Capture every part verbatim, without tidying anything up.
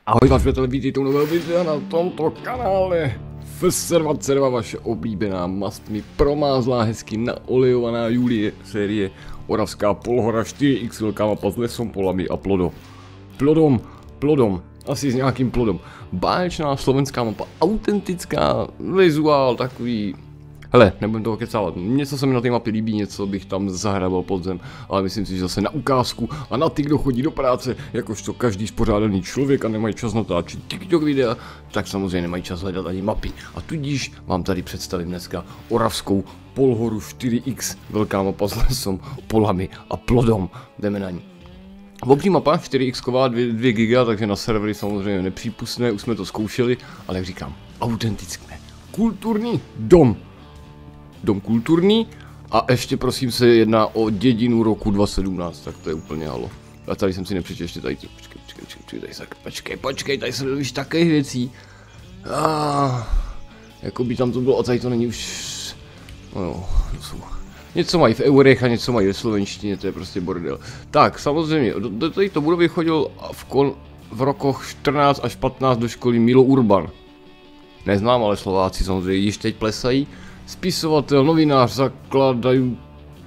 Ahoj vás přátelé, vítejte u nového videa na tomto kanále. F S dvacet dva, vaše oblíbená mastmi promázlá, hezky naolejovaná Julie série Oravská polhora čtyři iks, velká mapa s lesom, polami a plodom. Plodom, plodom, asi s nějakým plodom. Báječná slovenská mapa, autentická, vizuál takový. Hele, nebudem toho kecávat, něco se mi na té mapě líbí, něco bych tam zahrabal pod zem, ale myslím si, že zase na ukázku a na ty, kdo chodí do práce, jakožto každý spořádaný člověk a nemají čas natáčet TikTok videa, tak samozřejmě nemají čas hledat ani mapy. A tudíž vám tady představím dneska Oravskou polhoru čtyři iks, velká mapa s lesom, polami a plodom. Jdeme na ní. Obří mapa čtyři iksková, dvě giga, takže na servery samozřejmě nepřípustné, už jsme to zkoušeli, ale jak říkám, autentické, kulturní dom. Dom kulturní a ještě prosím se jedná o dědinu roku dva tisíce sedmnáct, tak to je úplně halo. A tady jsem si nepřečetl ještě tady, počkej, počkej, počkej, tady se, počkej, počkej, tady se dovíš takových věcí. Ah, jako by tam to bylo, a tady to není už, no jo, to jsou. Něco mají v eurech a něco mají ve slovenštině, to je prostě bordel. Tak, samozřejmě, do, do tady to budovy chodil v, kon, v rokoch čtrnáct až patnáct do školy Milo Urban. Neznám, ale Slováci samozřejmě již teď plesají. Spisovatel, novinář, zakladají...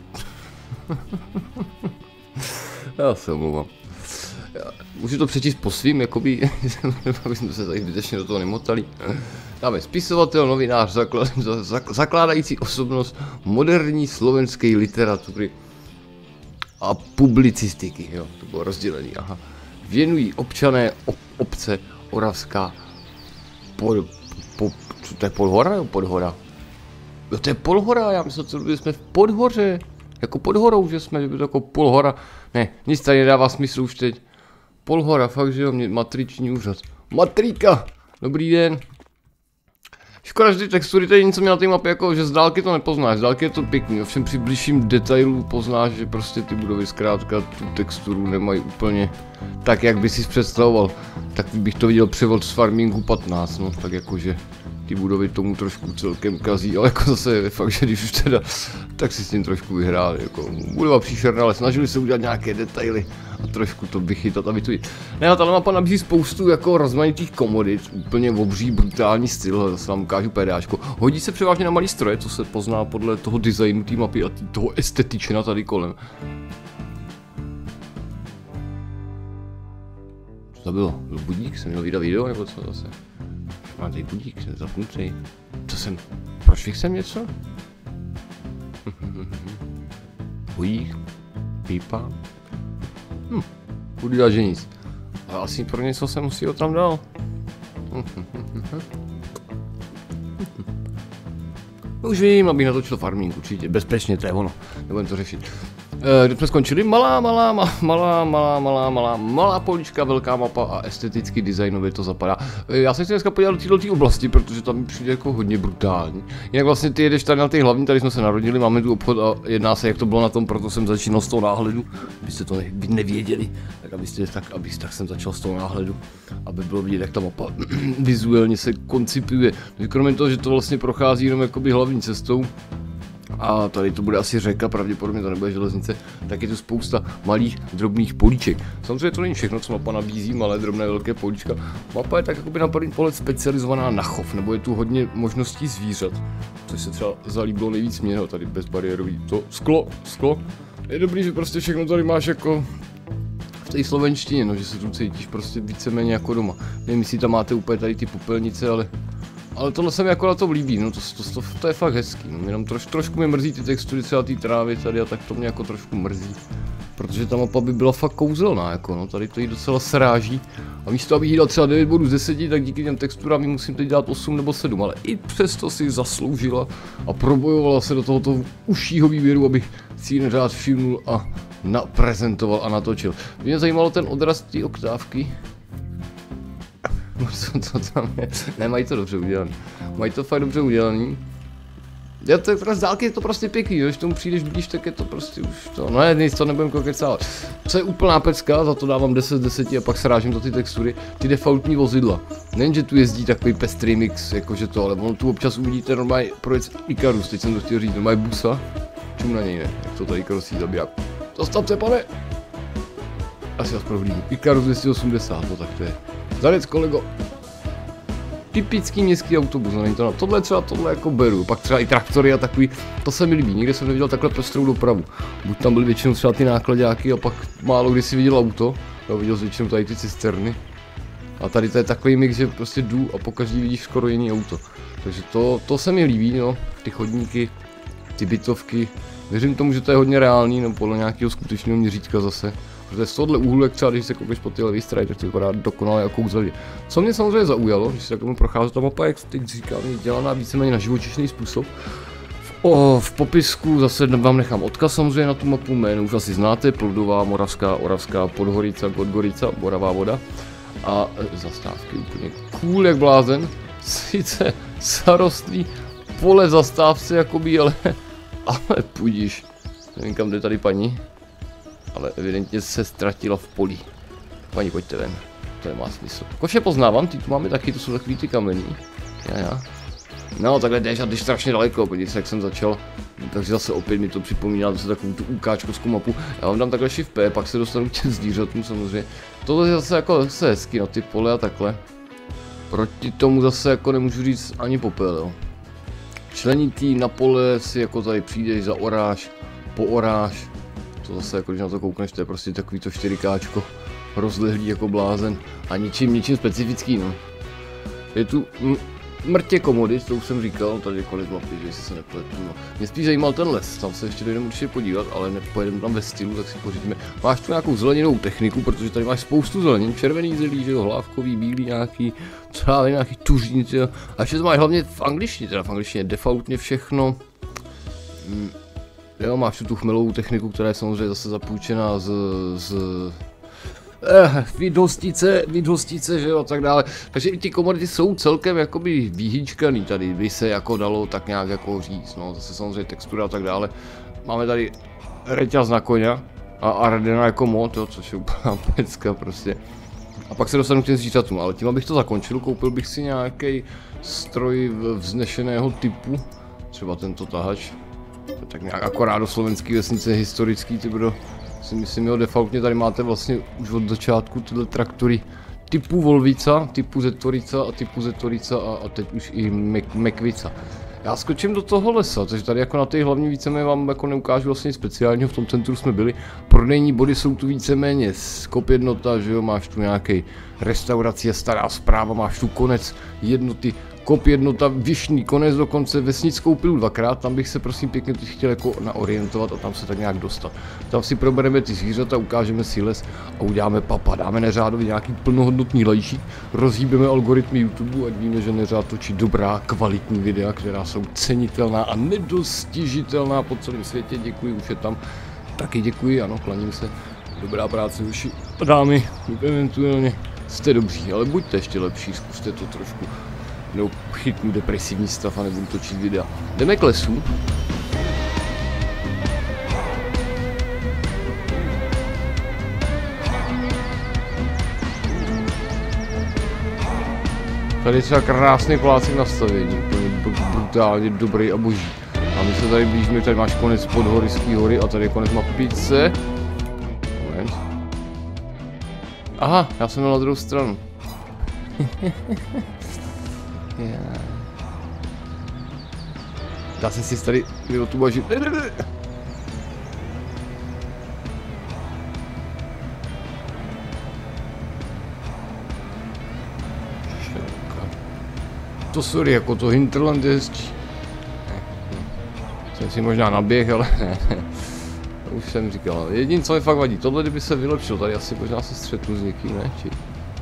Já se omlouvám. Můžu to přečíst po svým, jakoby, aby jsme se tady zbytečně do toho nemotali. Dáme spisovatel, novinář, zaklad, zakládající osobnost moderní slovenské literatury a publicistiky, jo, to bylo rozdělený, aha. Věnují občané ob, obce Oravská pod, po, co to je Polhora nebo Podhora? Jo, to je Polhora, já myslím, že jsme v Podhoře, jako pod horou, že jsme, že by to jako Polhora, ne, nic tady nedává smysl už teď. Polhora, fakt, že jo, mě matriční úřad. Matrika, dobrý den. Škoda, že ty textury, tady něco mě na té mapě, jako, že z dálky to nepoznáš, z dálky je to pěkný, ovšem při blížším detailu poznáš, že prostě ty budovy zkrátka tu texturu nemají úplně tak, jak by si představoval. Tak bych to viděl převod z Farmingu patnáct, no, tak jakože ty budovy tomu trošku celkem kazí, ale jako zase je fakt, že když už teda, tak si s tím trošku vyhráli, jako budova příšerná, ale snažili se udělat nějaké detaily a trošku to vychytat a vytvořit. Ne, a tahle mapa nabízí spoustu jako rozmanitých komodit, úplně obří, brutální styl, zase vám ukážu pédáčko. Hodí se převážně na malý stroje, co se pozná podle toho designu té mapy a tý, toho estetična tady kolem. Co to bylo? Byl budík? Jsem měl vydat video nebo co zase? Mám tady budík, jsem zapnutý. Co jsem? Prošvih jsem něco? Budík? Pípa? Hm, budu dělat, že nic. Ale asi pro něco jsem si ho tam dal. Už vím, abych natočil farming, určitě, bezpečně, to je ono, nebudem to řešit. E, kde jsme skončili? Malá, malá, malá, malá, malá, malá, malá, malá polička, velká mapa a esteticky designově to zapadá. E, já se chci dneska podívat do této oblasti, protože tam mi přijde jako hodně brutální. Jinak vlastně ty jedeš tady na ty hlavní, tady jsme se narodili, máme tu obchod a jedná se, jak to bylo na tom, proto jsem začínal z toho náhledu, abyste to ne, nevěděli, tak abyste tak, abych, tak jsem začal z toho náhledu, aby bylo vidět, jak ta mapa vizuálně se koncipuje. Kromě toho, že to vlastně prochází jenom jakoby hlavní cestou, a tady to bude asi řeka, pravděpodobně to nebude železnice, tak je tu spousta malých, drobných políček. Samozřejmě to není všechno, co mapa nabízí, malé, drobné, velké políčka. Mapa je tak jakoby na první pohled specializovaná na chov, nebo je tu hodně možností zvířat, což se třeba zalíbilo nejvíc mě, tady bezbariérový to sklo, sklo. Je dobrý, že prostě všechno tady máš jako v té slovenštině, no, že se tu cítíš prostě víceméně jako doma. Nevím, jestli tam máte úplně tady ty popelnice, ale Ale tohle se mi jako na tom líbí, no to, to, to, to je fakt hezký, no, jenom troš, trošku mi mrzí ty textury třeba té trávy tady a tak to mě jako trošku mrzí. Protože ta mapa by byla fakt kouzelná, jako no, tady to jí docela sráží. A místo abych jí dal třeba devět bodů z deseti, tak díky těm texturám musím teď dát osm nebo sedm, ale i přesto si zasloužila a probojovala se do tohoto užšího výběru, abych si ji neřád všimnul a naprezentoval a natočil. Mě zajímalo ten odraz té oktávky. Co, co tam je? Ne, mají to dobře udělaný. Mají to fakt dobře udělaný. Já to z dálky je to prostě pěkný, když tomu přijdeš blíž, tak je to prostě už to, no ne, nic to nebudem kokecávat. Co je úplná pecka, za to dávám deset z deseti a pak srážím za ty textury, ty defaultní vozidla. Nejen, že tu jezdí takový pestrý mix, jakože to, ale ono tu občas uvidíte normálně projet Ikarus, teď jsem to chtěl říct, normálně busa. Čum na něj ne, jak to tady Ikarus jí zabírá. Zastavte, pane! Asi vás prohlídnu. Ikarus dvě stě osmdesát, no tak to je. Zadec, kolego. Typický městský autobus, no není to na tohle třeba tohle jako beru, pak třeba i traktory a takový, to se mi líbí, nikdy jsem neviděl takhle pestrou dopravu. Buď tam byly většinou třeba ty nákladáky a pak málo kdy si viděl auto, já viděl jsi většinou tady ty cisterny. A tady to je takový mix, že prostě jdu a po každý vidíš skoro jiný auto. Takže to, to se mi líbí, no, ty chodníky, ty bytovky. Věřím tomu, že to je hodně reálný, no podle nějakého skutečného měřítka zase. Protože z tohohle úhlu, jak třeba když se koukneš po ty levý straně, tak to vypadá dokonale jako kouzelně. Co mě samozřejmě zaujalo, když se takhle prochází ta mapa, jak teď říkám, je dělaná víceméně na živočišný způsob. V, o, v popisku zase vám nechám odkaz samozřejmě na tu mapu, jméno už asi znáte, Pludová, Moravská, Oravská, Podhorica, Podgorica, Moravá voda. A e, zastávky úplně cool jak blázen, sice zarostlý pole zastávce jakoby, ale, ale půjdíš. Nevím kam jde tady paní, ale evidentně se ztratila v poli. Paní, pojďte ven, to nemá smysl. Koše poznávám, ty tu máme taky, to jsou takový ty kamení. Já, já. No takhle jdeš a jdeš strašně daleko, podívejte se jak jsem začal. Takže zase opět mi to připomíná zase takovou tu ukáčkovskou mapu. Já vám dám takhle shift P, pak se dostanu k těm zvířatům samozřejmě. Tohle je zase jako zase hezky na ty pole a takhle. Proti tomu zase jako nemůžu říct ani popel, jo. Členitý na pole si jako tady přijdeš, zaoráš, pooráš. To zase jako když na to koukneš, to je prostě takový to čtyřikáčko rozlehlý jako blázen. A ničím, ničím specifický, no. Je tu mrtě komodit, to už jsem říkal, tady je konec mapy, že si se nepletu, no. Mě spíš zajímal ten les, tam se ještě dojdeme určitě podívat, ale nepojedeme tam ve stylu, tak si pořídíme. Máš tu nějakou zeleninou techniku, protože tady máš spoustu zelenin, červený zelí, že jo, hlávkový, bílý nějaký, třeba nějaký tužníc, jo. A ještě to máš hlavně v angličtině, teda v angličtině defaultně všechno. Hm. Jo, máš tu tu chmelovou techniku, která je samozřejmě zase zapůjčená z... z Eh, vid hostice, vid hostice, že jo, a tak dále. Takže i ty komodity jsou celkem jakoby vyhýčkaný tady, by se jako dalo tak nějak jako říct, no, zase samozřejmě textura a tak dále. Máme tady reťaz na koně a Ardena jako mod, jo, což je úplná pecka prostě. A pak se dostanu k těm zvířatům, ale tím abych to zakončil, koupil bych si nějaký stroj vznešeného typu, třeba tento tahač. Tak nějak akorát do slovenské vesnice historický, ty bro. Si myslím, jo, defaultně tady máte vlastně už od začátku tyhle traktory typu Volvica, typu Zetorica a typu Zetorica a, a teď už i Mekvica. Já skočím do toho lesa, takže tady jako na té hlavní víceméně vám jako neukážu vlastně speciálního, v tom centru jsme byli. Prodejní body jsou tu víceméně skop jednota, že jo, máš tu nějaký restaurace, stará zpráva, máš tu konec jednoty, kop jednota, vyšný konec dokonce, vesnickou pilu dvakrát, tam bych se prosím pěkně teď chtěl jako naorientovat a tam se tak nějak dostat. Tam si probereme ty zvířata, ukážeme si les a uděláme papa, dáme neřádově nějaký plnohodnotný lajšík, rozhýbeme algoritmy YouTube, ať víme, že neřád točí dobrá, kvalitní videa, která jsou cenitelná a nedostižitelná po celém světě, děkuji, už je tam, taky děkuji, ano, klaním se, dobrá práce, už dámy, eventuálně jste dobří, ale buďte ještě lepší, zkuste to trošku. Nebo chytnu depresivní stav a nebudu točit videa. Jdeme k lesu. Tady je třeba krásný plácek nastavení, úplně brutálně dobrý a boží. A my se tady blížíme, tady máš konec Podhorický hory a tady je konec mapice. Moment. Aha, já jsem měl na druhou stranu. Yeah. Dá se si tady tu bažit. To sorry, jako to Hinterland je hezčí. Jsem si možná naběh, ale ne, ne. Už jsem říkal, jediné co mi fakt vadí, tohle kdyby se vylepšil, tady asi možná se střetnu s někým, ne? Či...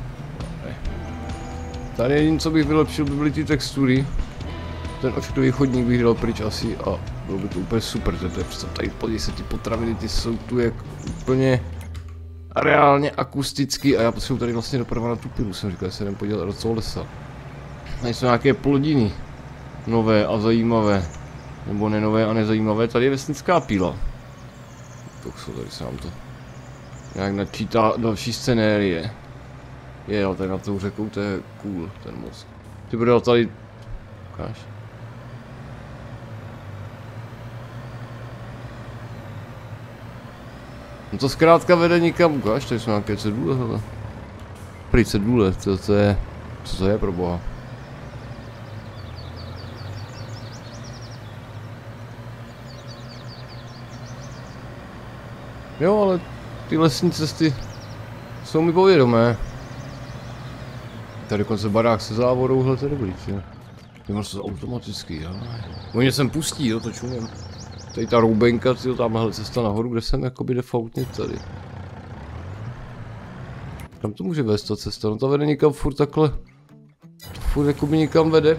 Tady jediné co bych vylepšil by byly ty textury. Ten ošklivý chodník bych dal pryč asi a bylo by to úplně super, to je představ, tady podívej se, ty potraviny, ty jsou tu jak úplně reálně akusticky a já potřebuji tady vlastně doprava na tu pilu, jsem říkal, že se jdem podívat do toho lesa. Tady jsou nějaké plodiny, nové a zajímavé, nebo nenové a nezajímavé, tady je vesnická píla. Tak jsou tady se nám to nějak načítá další scenérie. Je, ale tady na tou řekou to je cool, ten most. Ty bude tady... Ukáž. No to zkrátka vede nikam, ukáž, tady jsou nějaké cedule, hele. Prý cedule, to, to je, co to je pro boha? Jo, ale ty lesní cesty jsou mi povědomé. Tady dokonce barák se závorou, hle, to je dobrý, že? Ty se automaticky, jo. Oni sem pustí, jo, to čumím. Tady ta roubenka, tyjo, tamhle cesta nahoru, kde jsem jakoby defaultně tady. Kam to může vést ta cesta? No to vede někam furt takhle. To furt jakoby někam vede.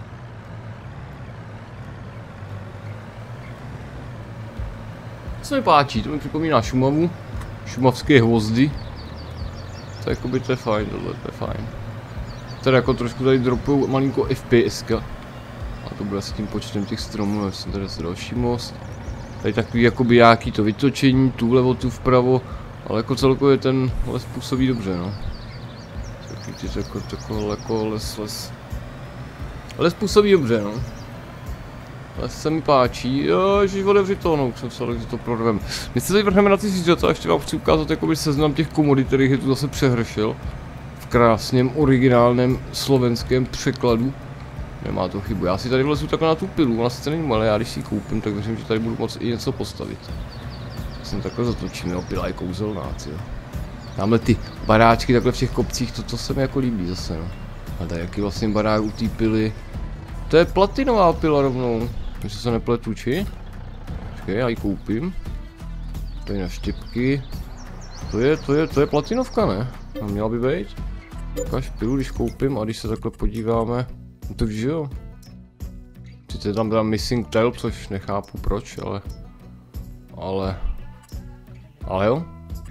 To se mi páčí, to mi připomíná Šumavu. Šumavské hvozdy. To jakoby to je fajn, tohle, to je fajn. Tady jako trošku tady dropujou malinko F P S ka. A to bude asi tím počtem těch stromů, já jsem tady asi další most. Tady takový jakoby nějaký to vytočení, tu vlevo, tu vpravo. Ale jako celkově ten les působí dobře, no. Takový ty jako, takový jako les, les. Les působí dobře, no. Les se mi páčí, jo, ježiš, otevři to, no, už jsem se že to prodvem. My se tady vrhneme na ty zvířata a ještě vám chci ukázat jakoby seznam těch komodit, kterých je tu zase přehršel. V krásném, originálním slovenském překladu. Nemá to chybu, já si tady vlezu takhle na tu pilu, ona sice není malá, já když si ji koupím, tak věřím, že tady budu moct i něco postavit. Jsem takhle zatočím, jo, pila je kouzelná, jo. Tamhle ty baráčky takhle v těch kopcích, to, to se mi jako líbí zase, no. A tady jaký vlastně barák u té pily. To je platinová pila rovnou, když se nepletu, či? Počkej, já ji koupím. Tady na štěpky. To je, to je, to je platinovka, ne? A měla by být. Ukáž pilu, když koupím a když se takhle podíváme. No to víš, jo. Sice tam dám missing tail, což nechápu proč, ale... Ale... Ale jo.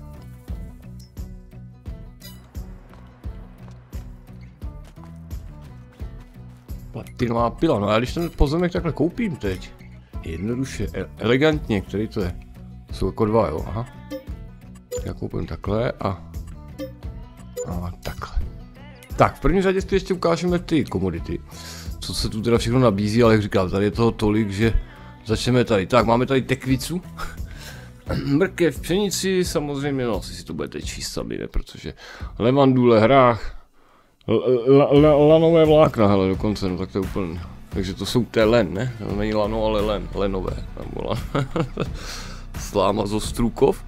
Platinová pila, no a když ten pozemek takhle koupím teď. Jednoduše, elegantně, který to je? To jsou jako dva, jo, aha. Já koupím takhle a... A takhle. Tak, v první řadě si ještě ukážeme ty komodity. Co se tu teda všechno nabízí, ale jak říkám, tady je toho tolik, že začneme tady. Tak, máme tady tekvicu. Mrkev, pšenici, samozřejmě, no asi si to budete číst sami, ne, protože levandule, hrách, lanové vlákna, hele, dokonce, no tak to je úplně, takže to jsou té len, ne, to není lano, ale len, lenové, nebo lan. Sláma z Ostrůkov.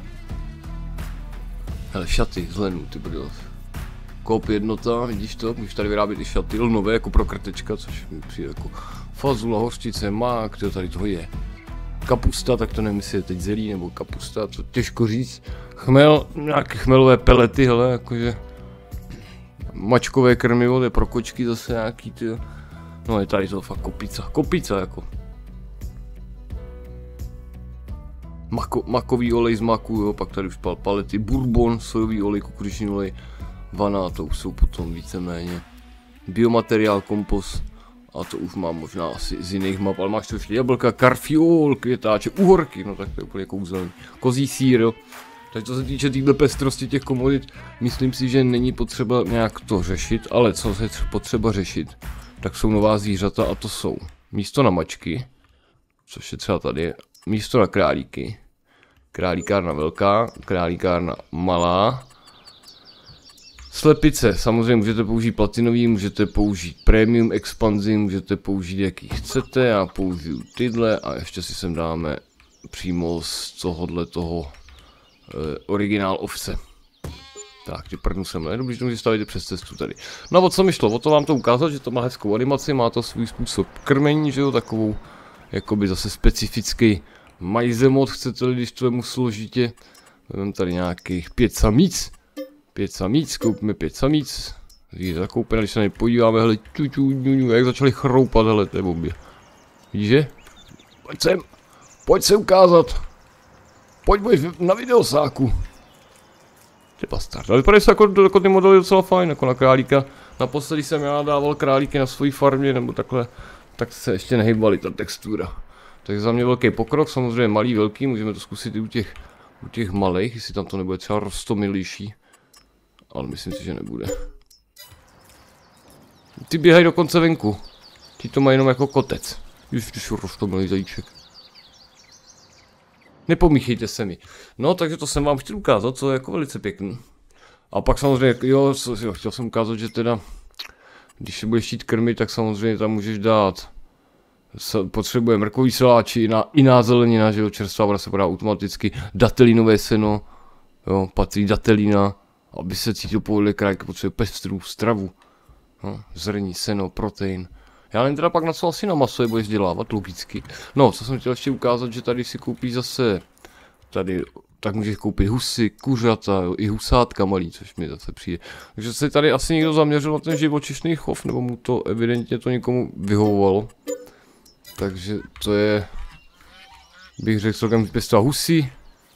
Hele, šaty z lenu, ty brdo. Koop jednota, vidíš to, můžeš tady vyrábět i šaty, lnové, jako pro krtečka, což mi přijde jako fazula, hořčice, mák, tyjo, tady toho je. Kapusta, tak to nevím, jestli je teď zelí nebo kapusta, to těžko říct. Chmel, nějaké chmelové pelety, hele, jakože mačkové krmivo, to je pro kočky zase nějaký, tyjo. No je tady to fakt kopica, kopica jako. Mako, makový olej z maku, jo, pak tady už pal palety, bourbon, sojový olej, kukuřičný olej, vana, to už jsou potom víceméně. Biomateriál, kompost. A to už mám možná asi z jiných map, ale máš tu ještě jablka, karfiol, květáče, uhorky, no tak to je úplně kouzelný. Kozí sýr, jo. Takže co se týče téhle pestrosti těch komodit, myslím si, že není potřeba nějak to řešit, ale co se potřeba řešit, tak jsou nová zvířata a to jsou místo na mačky, což je třeba tady, místo na králíky, králíkárna velká, králíkárna malá, slepice, samozřejmě můžete použít platinový, můžete použít premium expanzi, můžete použít jaký chcete, já použiju tyhle a ještě si sem dáme přímo z tohohle toho e, originál ovce. Tak, ty prdnu sem, ne? Dobrý, že to můžete stavit přes cestu tady. No a o co mi šlo? O to vám to ukázat, že to má hezkou animaci, má to svůj způsob krmení, že jo, takovou jakoby zase specifický majzemot, chcete-li, když to vemu složitě. Mám tady nějakých pět samíc. Pět samíc, koupíme pět samíc. Zvíře zakoupené, když se na ně podíváme, hele, ču, ču, ču, jak začali chroupat, hele, to je bombě. Vidíš, že? Pojď sem, pojď se ukázat. Pojď, budeš na videosáku. Ty bastard, ale vypadají se jako, jako ty modely docela fajn, jako na králíka. Naposledy jsem já dával králíky na své farmě, nebo takhle, tak se ještě nehybali ta textura. Takže za mě velký pokrok, samozřejmě malý, velký, můžeme to zkusit i u těch, u těch malých, jestli tam to nebude třeba roztomilejší. Ale myslím si, že nebude. Ty běhají dokonce venku. Ty to mají jenom jako kotec. Už ty jsou roztomilý zajíček. Nepomíchejte se mi. No, takže to jsem vám chtěl ukázat, co je jako velice pěkný. A pak samozřejmě, jo, jo, chtěl jsem ukázat, že teda, když se budeš chtít krmit, tak samozřejmě tam můžeš dát, potřebuje mrkový saláči, i, i názelenina, že jo, čerstvá voda se podá automaticky, datelinové seno, jo, patří datelina, aby se cítil pohodlně krajka, potřebuje pestrou stravu, no, zrní, seno, protein. Já nevím teda pak na co asi na maso je budeš dělávat, logicky. No, co jsem chtěl ještě ukázat, že tady si koupíš zase, tady, tak můžeš koupit husy, kuřata, jo, i husátka malý, což mi zase přijde. Takže se tady asi někdo zaměřil na ten živočišný chov, nebo mu to evidentně to někomu vyhovovalo. Takže to je, bych řekl, celkem pěstová husy.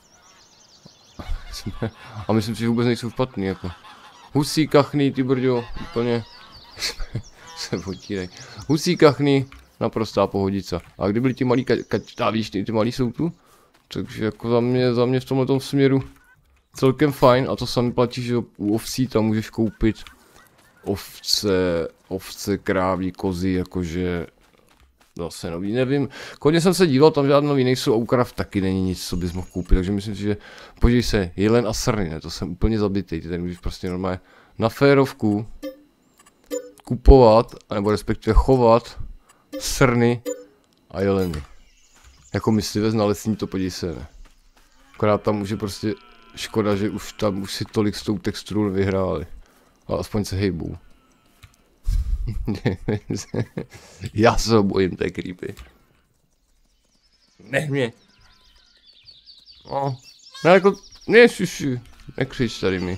A myslím si, že vůbec nejsou špatný, jako. Husí, kachny, ty brďo, úplně se potírej. Husí, kachny, naprostá pohodica. A kdy byli ti malí kačtá, víš, ty, ty malí jsou tu? Takže jako za mě, za mě v tomhletom směru celkem fajn. A to sami platí, že u ovcí tam můžeš koupit ovce, ovce, kráví, kozy, jakože zase nový, nevím. Kodně jsem se díval, tam žádný nový nejsou a u krav taky není nic, co bys mohl koupit, takže myslím si, že podívej se, jelen a srny, ne, to jsem úplně zabitý, ty tady můžeš prostě normálně na férovku kupovat, nebo respektive chovat srny a jeleny. Jako myslivec na lesní, to podívej se, ne. Akorát tam už je prostě škoda, že už tam už si tolik s tou texturou nevyhráli, ale aspoň se hejbou. Já se ho bojím, to je creepy. Nech mě. No, no jako, ne, šuši, nekřič tady mi.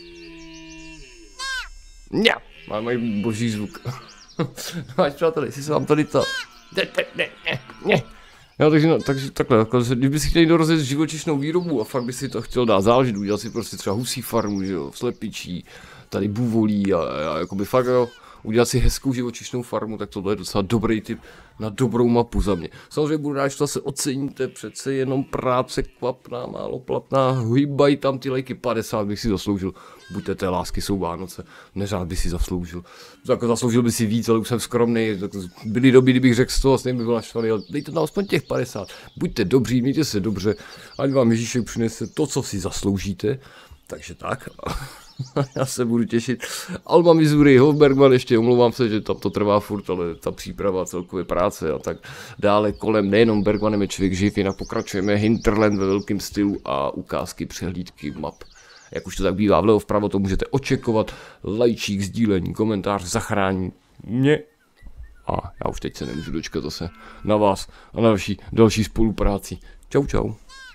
Ně, má mají boží zvuk. Máš přátelé, jestli se vám tady to... Ne, ne, ne, ne, ne. Jo, takže, no, takže takhle, jako, kdyby si chtěl jít rozjet živočišnou výrobu a fakt by si to chtěl dát záležit, udělat si prostě třeba husí farmu, že jo, slepičí, tady bůvolí a, a jakoby fakt jo, udělat si hezkou živočišnou farmu, tak tohle je docela dobrý tip na dobrou mapu za mě. Samozřejmě budu rád, že to se oceníte, přece jenom práce kvapná, málo platná, hýbají tam ty lajky, padesát bych si zasloužil, buďte té lásky, jsou Vánoce, neřád by si zasloužil, jako zasloužil by si víc, ale už jsem skromný, byly doby, kdybych řekl sto, vlastně by byl naštvaný, ale dejte tam aspoň těch padesát, buďte dobří, mějte se dobře, ať vám Ježíšek přinese to, co si zasloužíte, takže tak. Já se budu těšit. Alma Missouri, Hofbergman, ještě omlouvám se, že tam to trvá furt, ale ta příprava, celkové práce a tak dále kolem, nejenom Bergmanem je člověk živ, jinak pokračujeme Hinterland ve velkém stylu a ukázky, přehlídky map. Jak už to tak bývá, vlevo vpravo to můžete očekovat, lajčík, sdílení, komentář, zachrání mě. A já už teď se nemůžu dočkat zase na vás a na další, další spolupráci. Čau, čau.